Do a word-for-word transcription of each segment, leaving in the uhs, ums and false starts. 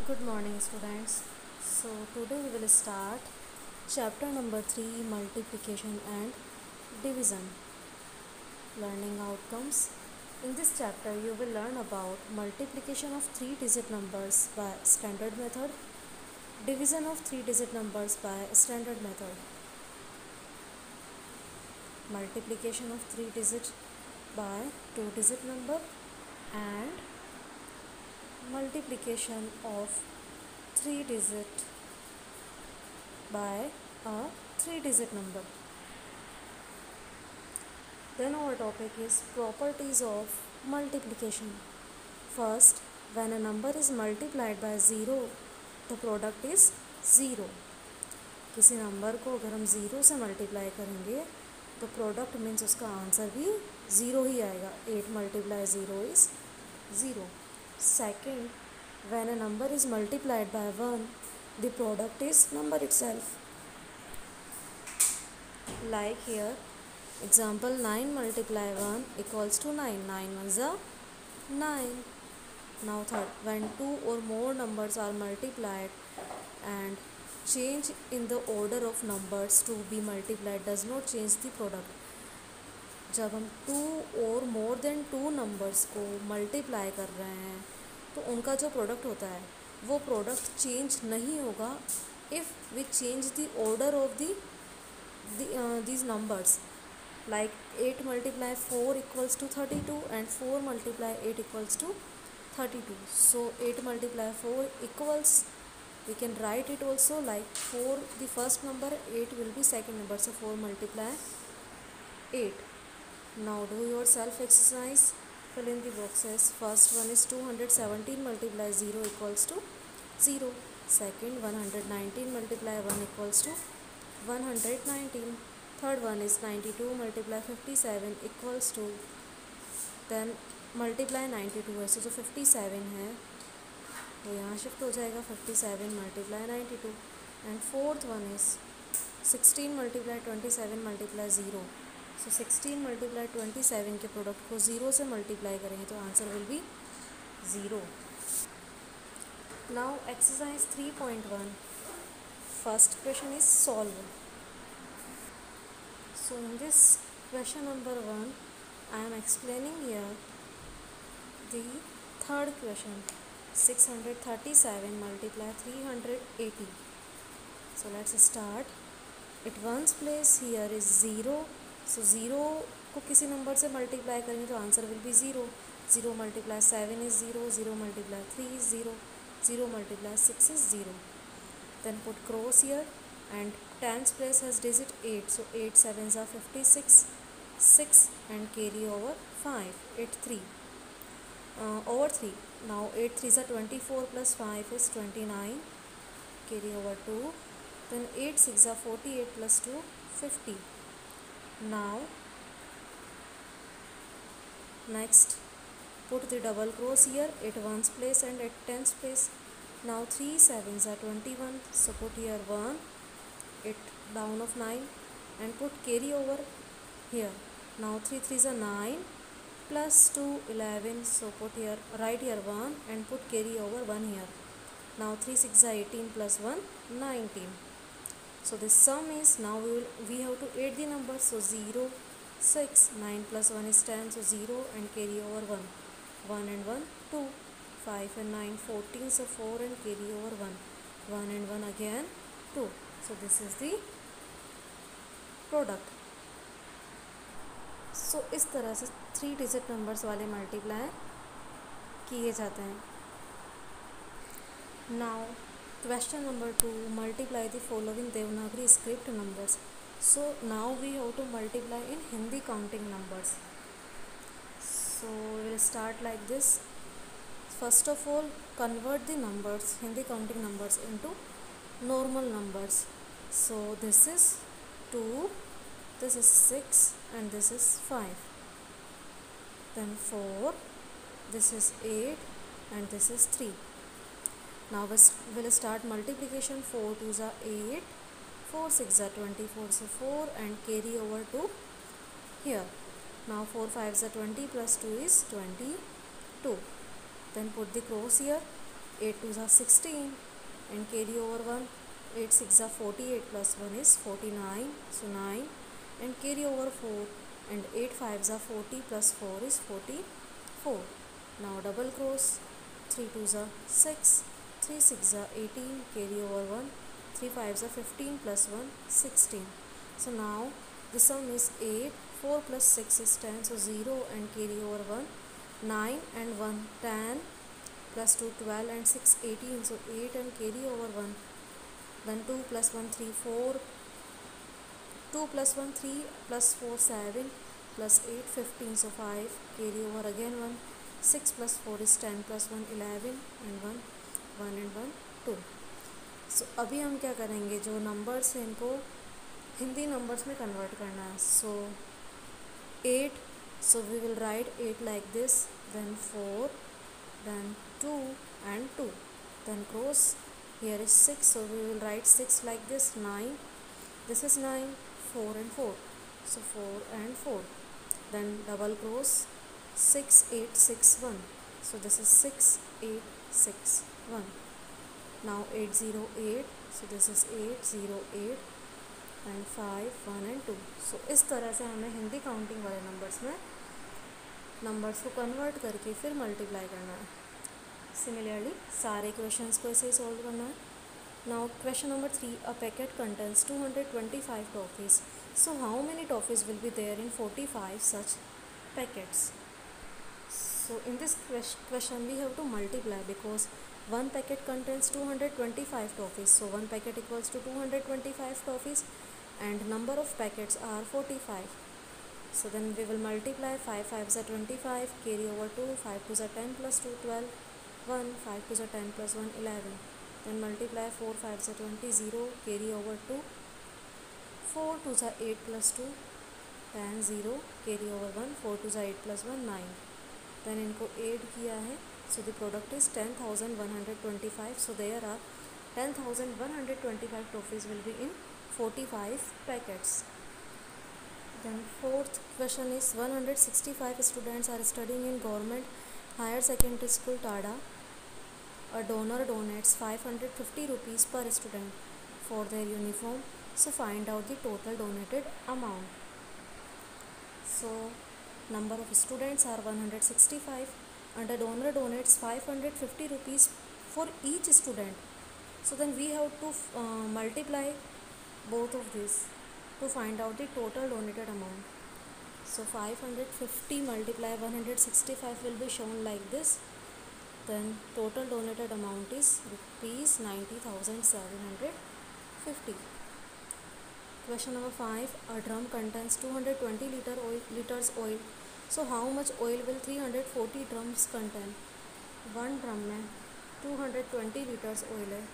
Good morning, students. So, today we will start chapter number three, multiplication and division. Learning outcomes. In this chapter, you will learn about multiplication of three digit numbers by standard method, division of three digit numbers by standard method, multiplication of three digit by two digit number, and multiplication of three digit by a three digit number. Then our topic is properties of multiplication. First, when a number is multiplied by zero, the product is zero. किसी number को अगर हम zero से multiply करेंगे तो product means उसका answer भी zero ही आएगा. Eight multiply zero is zero. Second, when a number is multiplied by one, the product is number itself. Like here, example nine multiply one equals to nine. nine ones are nine. Now third, when two or more numbers are multiplied and change in the order of numbers to be multiplied does not change the product. जब हम two और more than two numbers को multiply कर रहे हैं तो उनका जो प्रोडक्ट होता है वो प्रोडक्ट चेंज नहीं होगा if we change the order of the these numbers. Like eight multiply four equals to thirty-two and four multiply eight equals to thirty-two. So eight multiply four equals, we can write it also like four the first number, eight will be second number. So four multiply eight. Now do your self exercise, fill in the boxes. First one is two hundred seventeen multiply zero equals to zero. Second, one hundred nineteen multiply one equals to one hundred nineteen. Third one is ninety-two multiply fifty-seven equals to, then multiply ninety-two है, so जो fifty-seven है वो यहाँ shift हो जाएगा. fifty-seven multiply ninety-two. And fourth one is sixteen multiply twenty-seven multiply zero. So sixteen multiply twenty-seven के product को zero से मल्टीप्लाई करेंगे तो answer will be zero. Now exercise three point one. First question is solve. So in this question number one, I am explaining here the third question. six hundred thirty-seven multiply three hundred eighty. So let's start. At ones place here is zero. So zero को किसी number से multiply करेंगे तो answer will be zero. Zero multiply seven is zero. Zero multiply three is zero. Zero multiply six is zero. Then put cross here and tens place has digit eight. So eight sevens are fifty-six. six and carry over five. eight three. Uh, over three. Now eight threes are twenty-four plus five is twenty-nine. Carry over two. Then eight six are forty-eight plus two, fifty. Now next put the double cross here at ones place and at tens place. Now three sevens are twenty-one, so put here one, it down of nine and put carry over here. Now three threes are nine plus two, eleven, so put here, write here one and put carry over one here. Now three six are eighteen plus one, nineteen. So this sum is, now we will we have to add the numbers. So zero, six, nine plus one is ten, so zero and carry over one. one and one, two. five and nine, fourteen, so four and carry over one. one and one again, two. So this is the product. So इस तरह से three digit numbers वाले multiply किए जाते हैं. Now question number two, multiply the following Devanagari script numbers. So now we have to multiply in Hindi counting numbers. So will start like this. First of all, convert the numbers, Hindi counting numbers, into normal numbers. So this is two, this is six and this is five. Then four, this is eight and this is three. Now we'll start multiplication. four twos are eight, four six are twenty-four, so four and carry over to here. Now four fives are twenty plus two is twenty-two. Then put the cross here eight twos are sixteen, and carry over one. eight six are forty-eight plus one is forty-nine, so nine, and carry over four, and eight fives are forty plus four is forty-four. Now double cross, three twos are six, three six are eighteen, carry over one, three fives are fifteen plus one, sixteen. So now the sum is eight, four plus six is ten, so zero and carry over one, nine and one, ten, plus two, twelve, and six, eighteen, so eight and carry over one, then two plus one, three, four, two plus one, three, plus four, seven, plus eight, fifteen, so five, carry over again one, six plus four is ten, plus one, eleven, and one, one and one, two. So so, अभी हम क्या करेंगे, जो numbers हैं इनको Hindi numbers में convert करना है. So eight, so we will write eight like this, then four, then two and two, then cross, here is six, so we will write six like this, nine, this is nine, four and four, so four and four, then double cross, six, eight, six, one, so this is six, eight, six, one. Now eight zero eight, so this is eight zero eight, and five, one and two. so इस तरह से हमें Hindi counting वाले numbers में numbers को convert करके फिर multiply करना है. सिमिलरली सारे क्वेश्चंस को ऐसे ही सॉल्व करना है. Now question number three, a packet contains two hundred twenty five toffees, so how many toffees will be there in forty five such packets. So in this question we have to multiply because one packet contains two hundred twenty-five toffees, so one packet equals to two hundred twenty-five toffees, and number of packets are forty-five. So then we will multiply, five fives are twenty-five, carry over two, five twos are ten plus two, twelve, one, five twos are ten plus one, eleven, then multiply, four fives are twenty, zero, carry over two, four twos are eight plus two, ten, zero, carry over one, four twos are eight plus one, nine, then इनको add किया है, so the product is ten thousand one hundred twenty-five, so there are ten thousand one hundred twenty-five toffees will be in forty-five packets. Then fourth question is, one hundred sixty-five students are studying in government higher secondary school Tada. A donor donates five hundred fifty rupees per student for their uniform, so find out the total donated amount. So number of students are one hundred sixty-five, and a donor donates five hundred fifty rupees for each student, so then we have to uh, multiply both of these to find out the total donated amount. So five hundred fifty multiply one hundred sixty-five will be shown like this, then total donated amount is rupees ninety thousand seven hundred fifty. Question number five, a drum contains two hundred twenty liter oil, liters oil, so how much oil will three hundred forty drums contain. One drum में two hundred twenty liters oil है,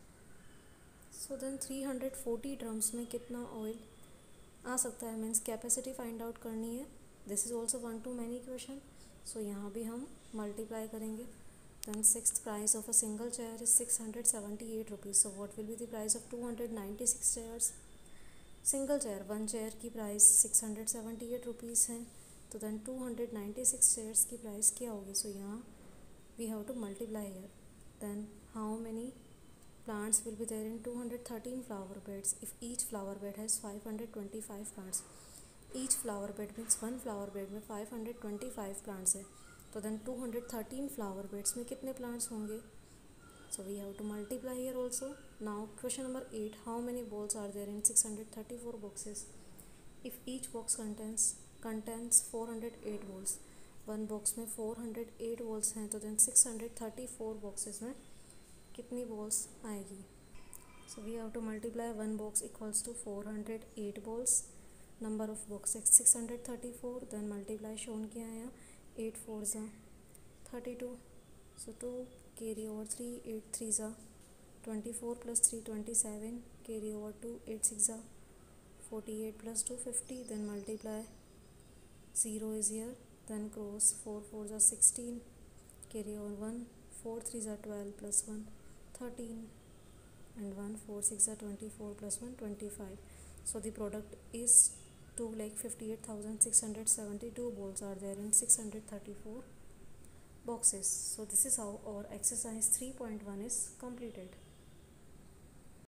so then three hundred forty drums में कितना oil आ सकता है, means capacity find out करनी है. This is also one to many question, so यहाँ भी हम मल्टीप्लाई करेंगे. then sixth price of a single chair is six hundred seventy-eight rupees, so what will be the price of two hundred ninety-six chairs. Single chair, one chair की price six hundred seventy eight rupees है, तो then two hundred ninety six chairs की price क्या होगी. So यहाँ we have to multiply here. Then how many plants will be there in two hundred thirteen flower beds if each flower bed has five hundred twenty five plants. Each flower bed means one flower bed में five hundred twenty five plants है, तो then two hundred thirteen flower beds में कितने plants होंगे. So we have to multiply here also. Now question number eight, how many balls are there in six hundred thirty-four boxes? If each box contains contains four hundred eight balls, one box में four hundred eight balls हैं, तो then six hundred thirty-four boxes में कितनी balls आएगी. So we have to multiply, one box equals to four hundred eight balls, number of boxes six hundred thirty-four, then multiply shown किया है, eight fours are thirty-two, so two carry over three, eight threes are twenty-four plus three twenty-seven, carry over two, eight six are forty-eight plus two fifty, then multiply, zero is here, then cross, four fours are sixteen, carry over one, four threes are twelve plus one thirteen, and one, four six are twenty-four plus one twenty-five. So the product is two lakh fifty-eight thousand six hundred seventy-two balls are there in six hundred thirty-four boxes. So this is how our exercise three point one is completed.